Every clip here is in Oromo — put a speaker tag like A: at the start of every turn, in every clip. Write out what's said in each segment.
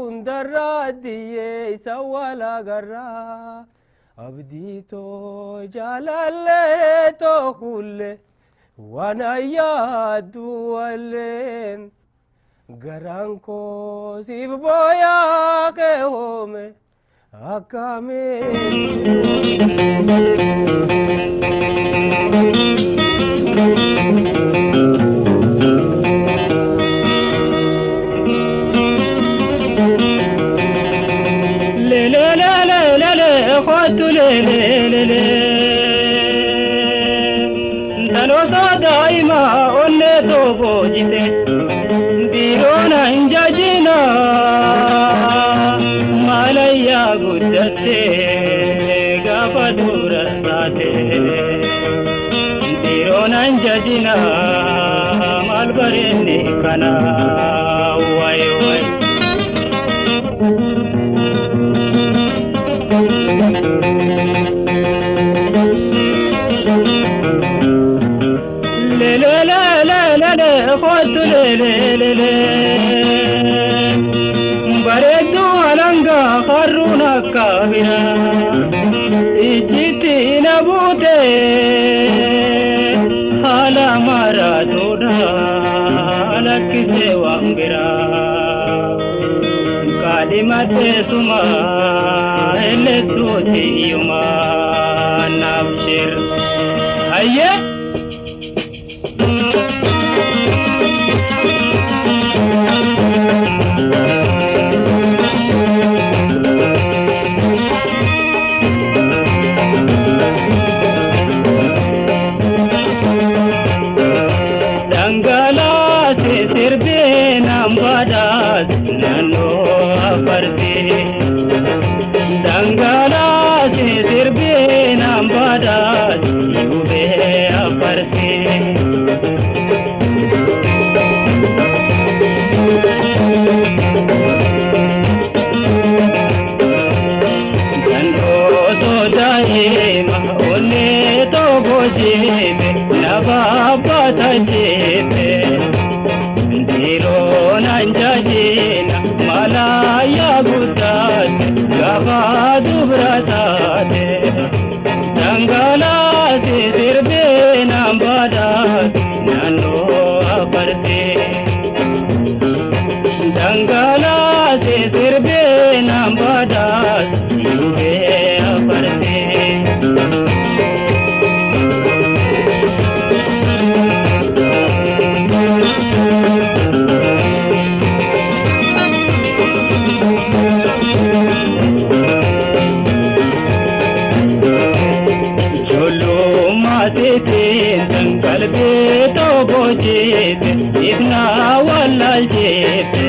A: hundarra diye isa wala garra abdi to jalalle to kulle wana yaadu wallen garanko sibboya ke home akame
B: daima onne to bojite dirona injajina malaya gudatte gafadura sate dirona injajina malbarene kana way way bareedu alanga kharuna kabira ijiti nabute hala maraduna alakise wangira kalimate suma eletuti yuma nafshir hayya dangala se sirbe nambada yube aparse gando to dae ma one to boje me nababa tajebe diro nanjajena malaya gudat gabadu bratate dangala se sirbe nambada nano aparte dangala se sirbe nambada yube aparte दंगल पे तो बोझे इतना वाला जेबे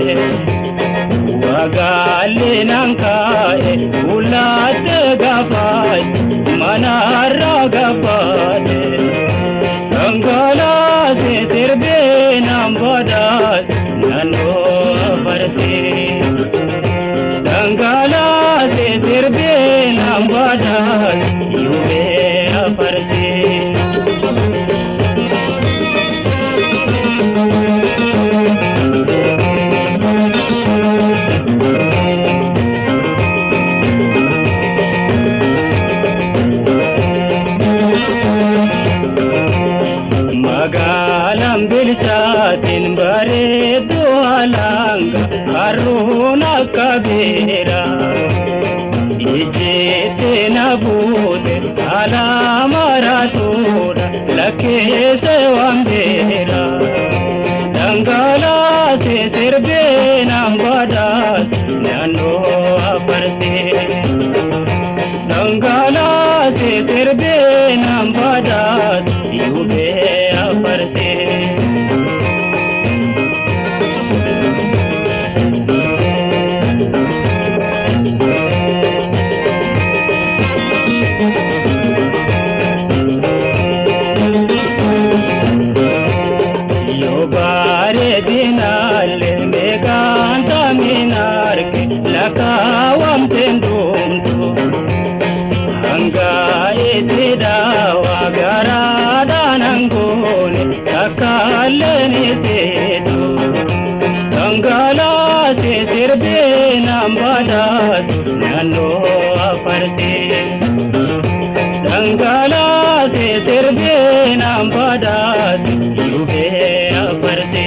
B: वगाले नंकाए उलात गपाय मनारा गपाते दंगला से तिरबे नंबदास ननो परसे दंगला से तिरबे नंबदास युवे परसे magalam bilchatin bare dualanga haruna kabira ijete nabude ala maratura lake se wambera dangala se sirbe nambadas nano aparte dangala se sirbe nambadas yube aparte yobare dinale meganta minar ke lakawam tenduntu anga etidawa garada nangone akalene tedu dangala se sirbe na nambadas nano aparte dangala se sirbe nambadas yube aparte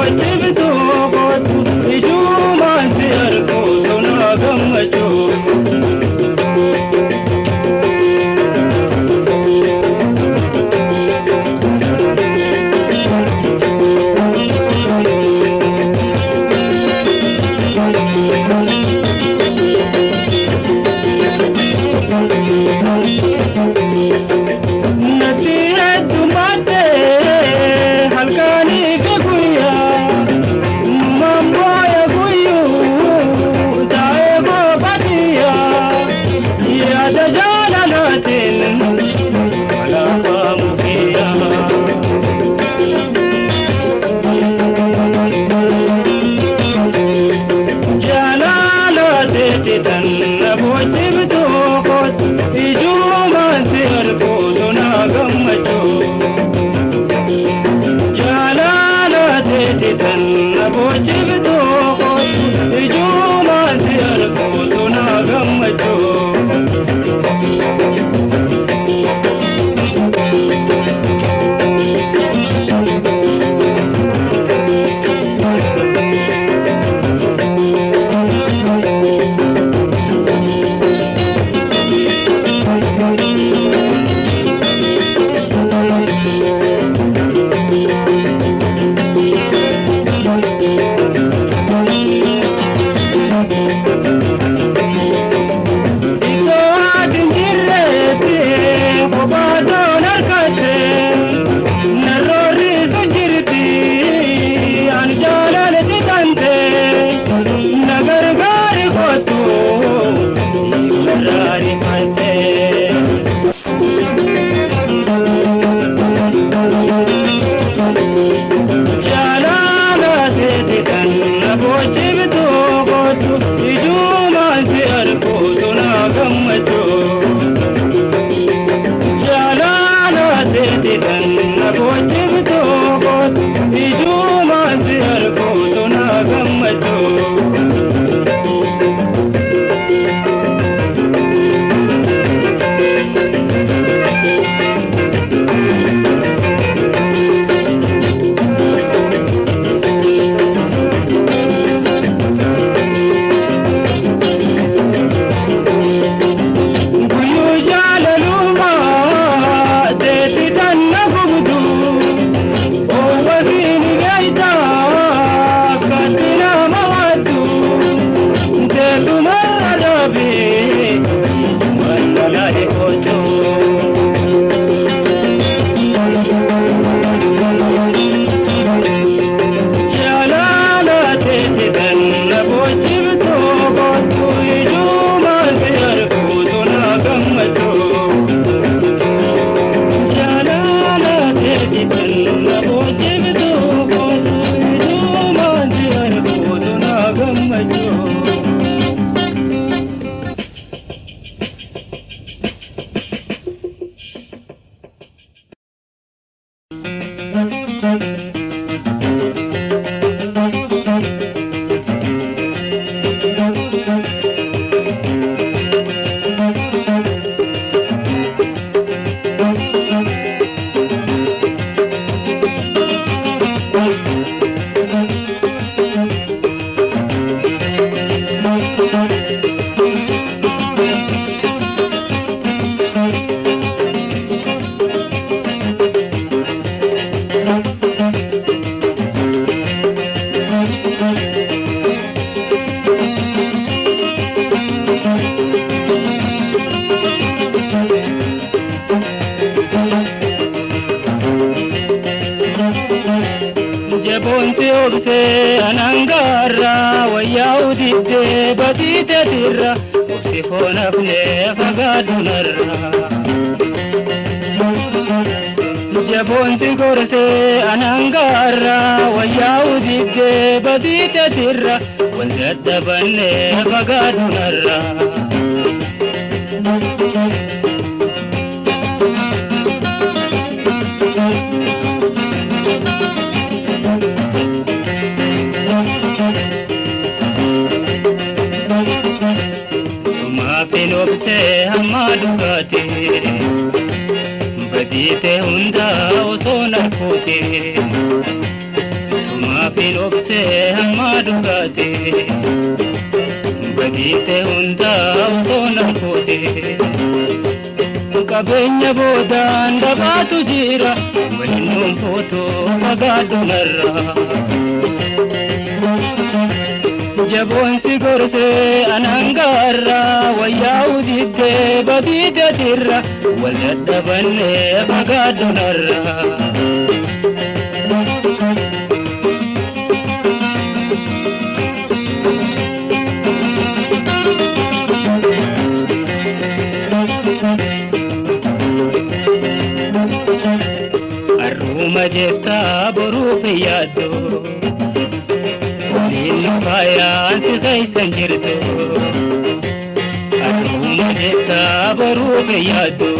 B: boojibtu gootu ijumaan si arguutu na gammachuu. finobse hamadugate badite hunda utona kote kabenya boda ndabatu jira walinum poto pagadunarra jabon sigorse anangarra wayaudite badite dirra waladabane pagadunarra Majeta boru piyado Nilo bayan sai sanjirdo Atu majeta boru piyado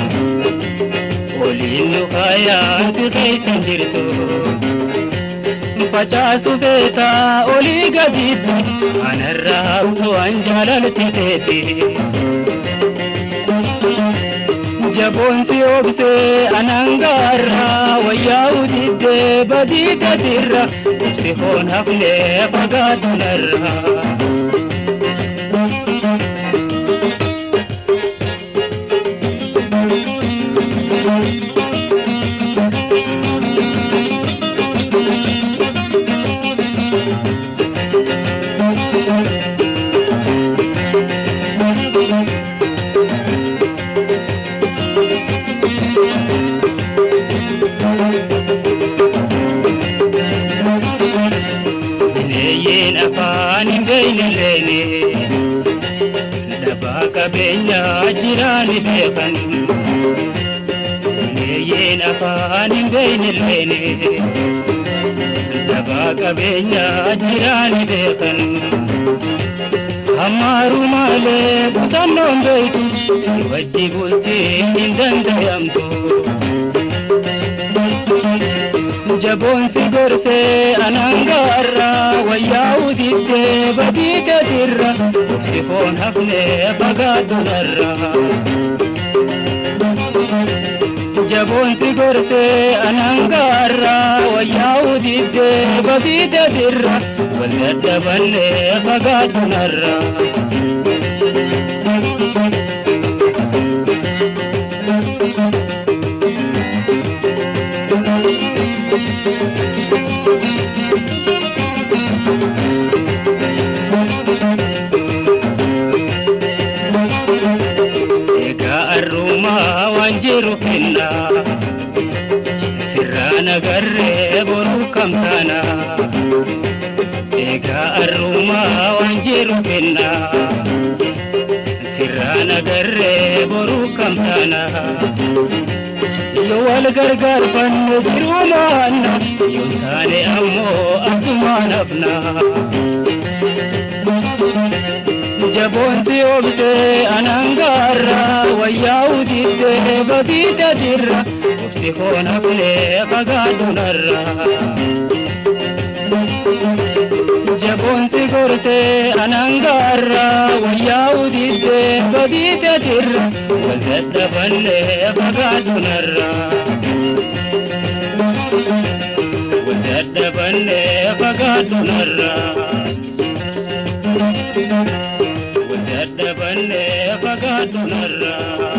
B: Nilo bayan sai sanjirdo Pachasu beta oli gadita Anarra tu anjalal tete Jabon si obse anangarra wayaudide badite dirra si hon hafne pagadunarra Benya jirani bekan Neyen afani beni lene Dabaga benya jirani bekan Hamaru male busanon beitu Siwaji bulti indandayamtu Jabon sigorse anangarra wayaudite badite dirra Sifon hafne pagadunarra Jabon sigorse anangarra wayaudite badite dirra waladabane pagadunarra wanjiru finna sirrana garre boru kamtana ega aruma wanjiru finna sirrana garre boru kamtana yo wal gargar ban jirumana yo tane ammo atumanafna Jabon si obse anangarra wayaudite badite dirra obsi hon hafne pagadunarra Jabon si gorse anangarra wayaudite badite dirra waladabane pagadunarra waladabane pagadunarra Dabanne pagadunarra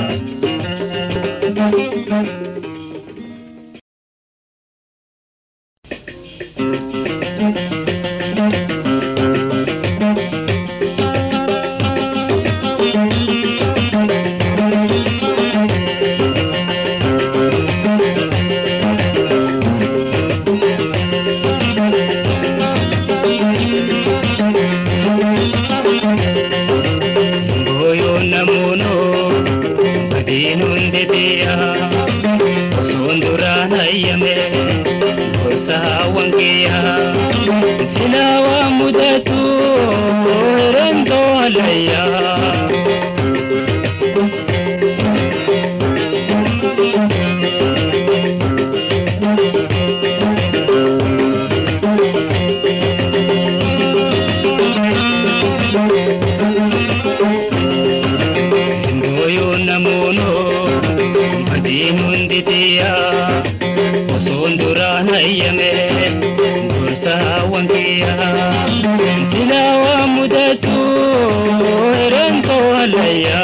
B: Silawa mudatu rendo alaya Ngoyo namono madinunditiya osondura nayame Gursa wankiya silawa mudatu rento alaya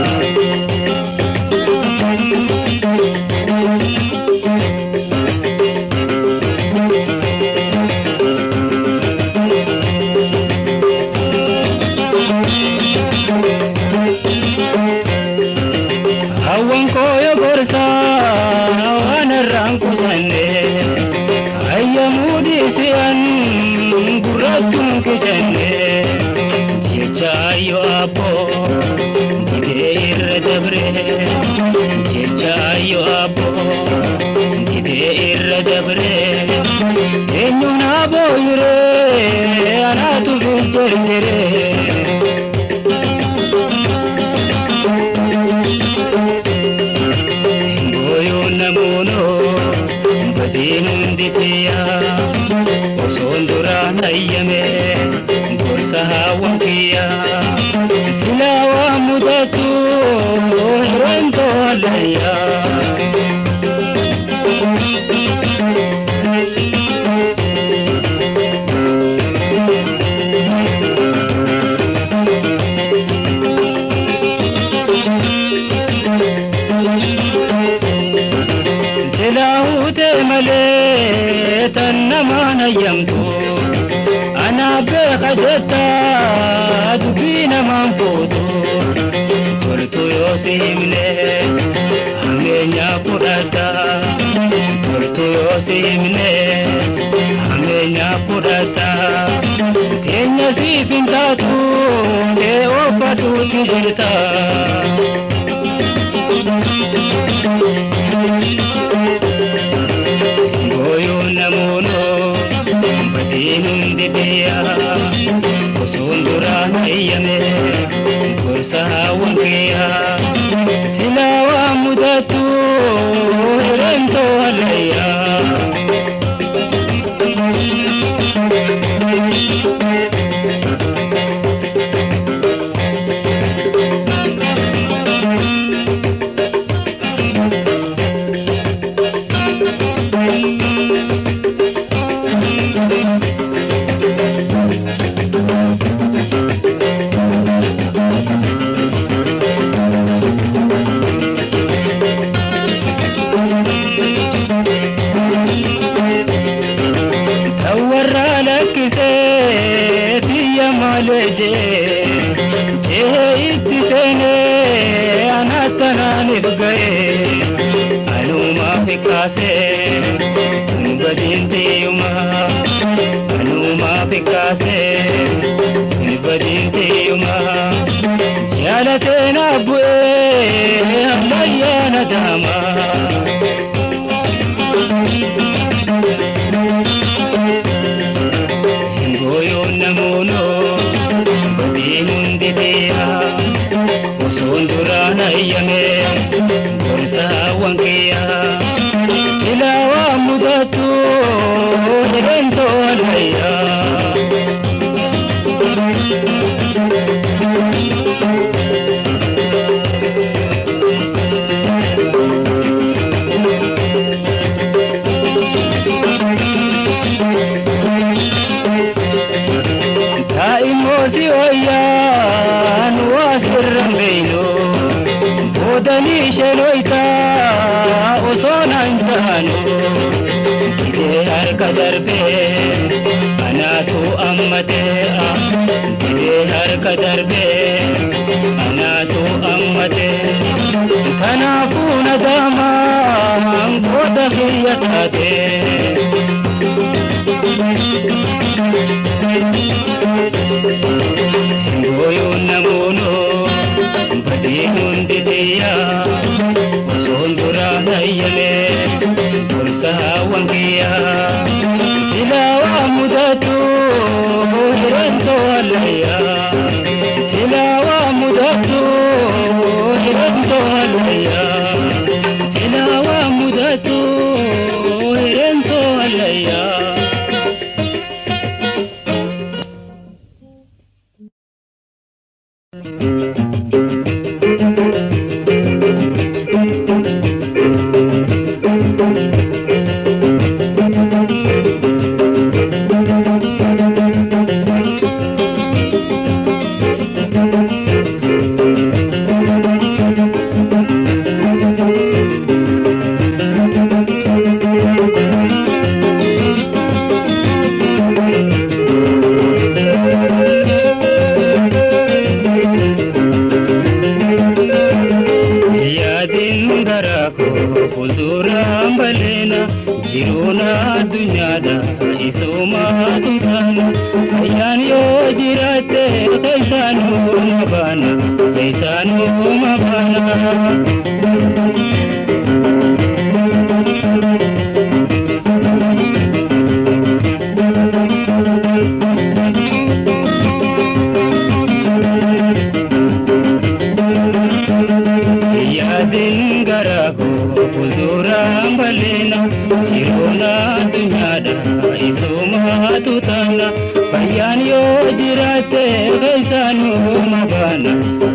B: awan koyo gorsa wanarang kusane ayamudi sian guratung kejane jechayo abo gideir dabre jechayo abo gideir dabre enyuna boyre anatu vijere Dinunditia osondura nayame gorsa wankiya silawa mudatu rento alaya تنمان يمتو أنا بخدتا دبين منفوتو قلت يوسيمني أمين يا قرأتا قلت يوسيمني أمين يا قرأتا تنسي فنتاتو لأوفتو تجرتا Dinunditia osondura nayame gorsa wankiya silawa mudatu rento alaya Pikase nibadinte yuma anuma pikase nibadinte yuma yalatena bue amaya nadama ngoyo namuno badinunditia osondura nayame gorsa wankiya silawa mudatu rento alaya taimosi oyan wasirrambeino bodani sheloita osonanjano gide har kadarbe anatu ammate gide har kadarbe anatu ammate tanafu nadama goda khiyatate ngoyo namuno badinunditia osondura nayame gorsa wankiya silawa mudatu rento alaya silawa mudatu rento alaya silawa mudatu rento alaya isuma tutana ayyan yo jirate kaisanu mabana kaisanu mabana दिन गरा को हुजूरा बलेना चिरोना दुनियादा इसोमा तुताना बयान यो जिराते कैसानु मबाना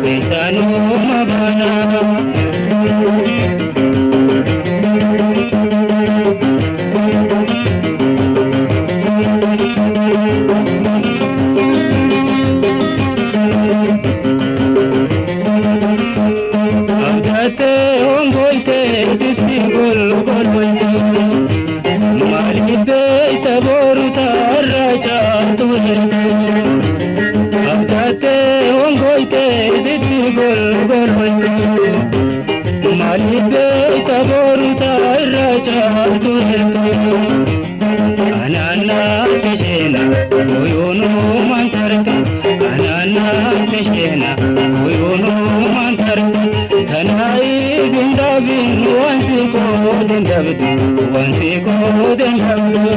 B: Anana keshena, oyono mantarta. Anana keshena, oyono mantarta. Thanai bindabin, wansi ko dendabdu, wansi ko dendabdu.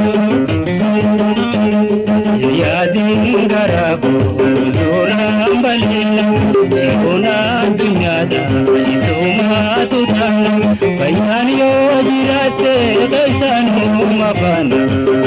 B: Yadin garabo, zora balina, jirona dunyada, isoma tutana. Bayan yo jirate, kaisanu mabana.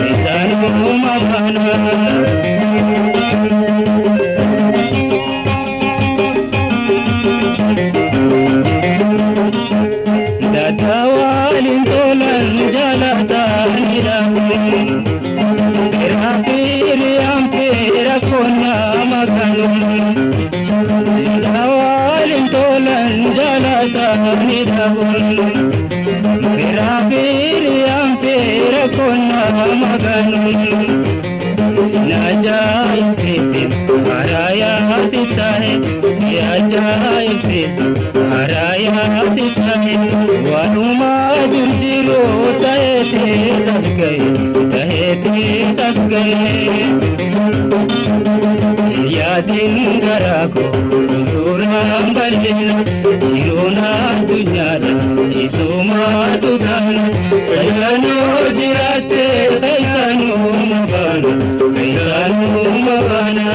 B: Datawalin tolan jalatan ilahun Berhapiri ampira kona makanun Datawalin tolan jalatan ilahun Berhapiri ampira kona makanun Sinaja ifrisin haraya sita hai Sinaja ifrisin haraya sita hai Wanuma durjiro tahete tas gaye Yadin garako huzuram balena Jirona dunyada isuma tutana Kaisanu jirate kaisanu mabana Kaisanu mabana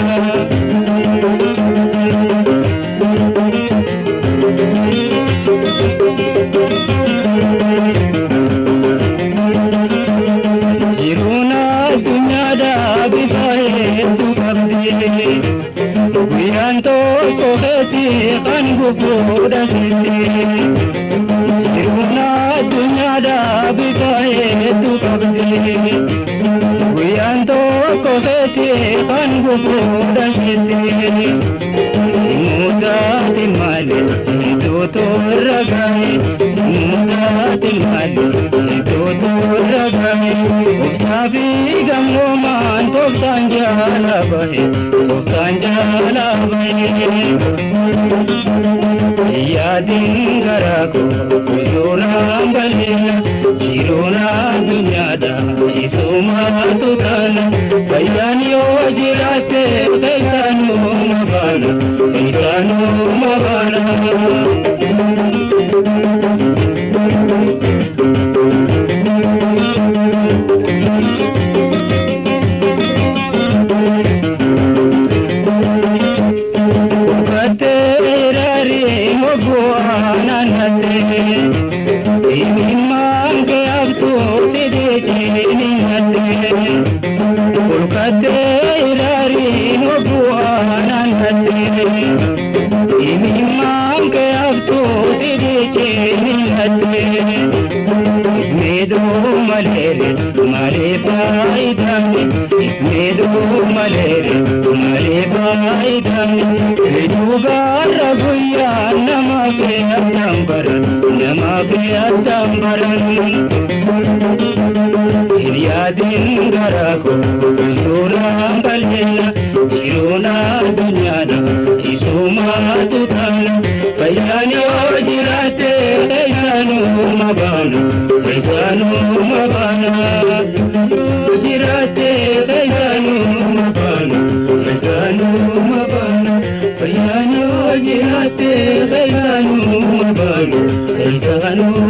B: Jirona dunyada bifaye tu kabdi Wiyanto koheti kan gupuda siti Jirona dunyada bifaye tu kabdi Wiyanto koheti kan gupuda siti Simuda timale itu ragai Simuda timale itu ragai Uksabi gamlo man tok sanjala bahe Yadin garako huzuram balena Jirona dunyada isuma tutana Bayan yo jirate kaisanu mabana Yadin garako huzuram balena Jirona dunyada isuma tutana Bayan yo jirate kaisanu mabana jiraate fayyaanoo mabaanu fayyaanoo mabaanu fayyaanoo jiraate fayyaanoo mabaanu fayyaanoo